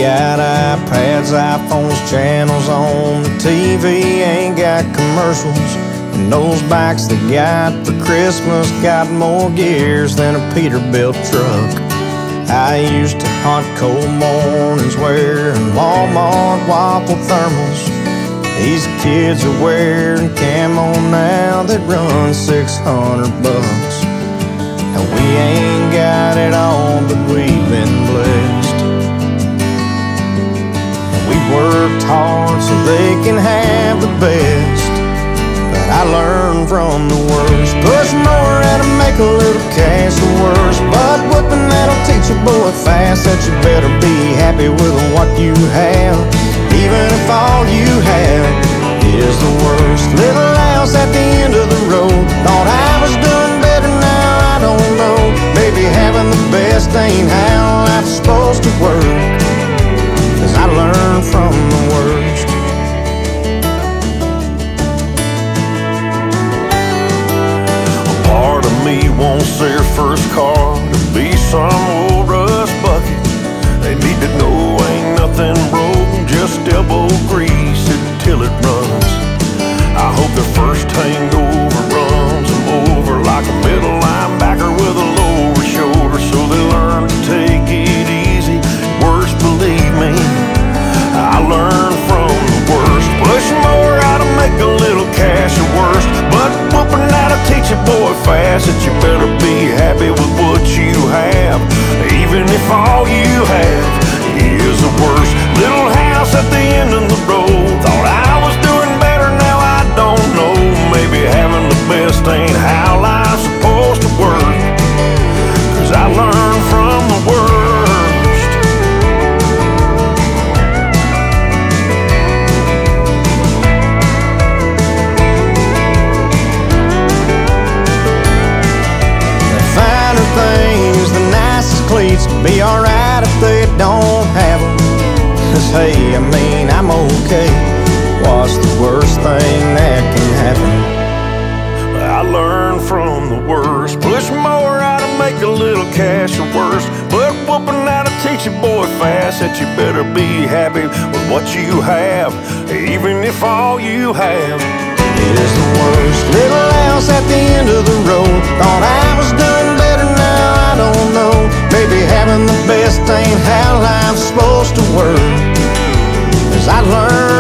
got iPads, iPhones, channels on the TV, ain't got commercials. And those bikes they got for Christmas got more gears than a Peterbilt truck. I used to hunt cold mornings wearing Walmart waffle thermals. These kids are wearing camo now that run $600. Now we ain't got it all, but we've been blessed. We worked hard so they can have the best. But I learned from the worst. Push more how to make a little cash or worse. But whooping that'll teach a boy fast that you better be happy with what you have, even if all you have is the worst. Little house at the end of the road. Thought I was doing better, now I don't know. Maybe having the best ain't how life's supposed to work, 'cause I learned from the worst. A part of me wants their first car to be some old rust bucket. They need to know ain't nothing broke, just elbow grease it till it runs. I hope their first hangover runs them over like a middle linebacker with a lower shoulder, so they learn to take it easy. Worst, believe me, I learned from the worst. Push more out to make a little cash or worse, but whooping that'll teach a boy fast that you better be happy with what you have, even if all you have is the worst. Little house at the end of the road. Thought I was doing better, now I don't know. Maybe having the best ain't how life's supposed to work, 'cause I learned from the worst. The finer things, the nicest cleats, be alright if they don't have them. 'Cause hey, I mean, I'm okay. What's the worst thing that can happen? I learned from the worst. Push more out to make a little cash or worse, but whooping that'll teach a boy fast that you better be happy with what you have, even if all you have is the worst. Little house at the end of the road. Thought I was doing better, now I don't know. Maybe having the best ain't how life's supposed to work, 'cause I learned